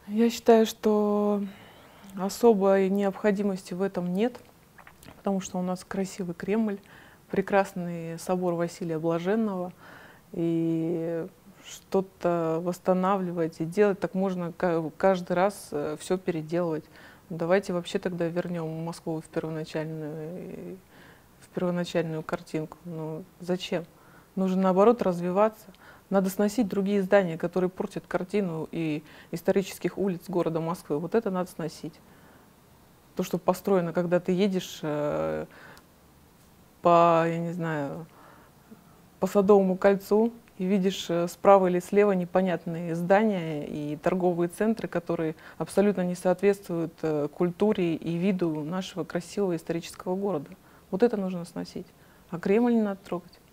Я считаю, что особой необходимости в этом нет, потому что у нас красивый Кремль, прекрасный собор Василия Блаженного, и что-то восстанавливать и делать, так можно каждый раз все переделывать. Давайте вообще тогда вернем Москву в первоначальную картинку. Ну, зачем? Нужно, наоборот, развиваться. Надо сносить другие здания, которые портят картину и исторических улиц города Москвы. Вот это надо сносить. То, что построено, когда ты едешь я не знаю, по Садовому кольцу и видишь справа или слева непонятные здания и торговые центры, которые абсолютно не соответствуют культуре и виду нашего красивого исторического города. Вот это нужно сносить. А Кремль не надо трогать.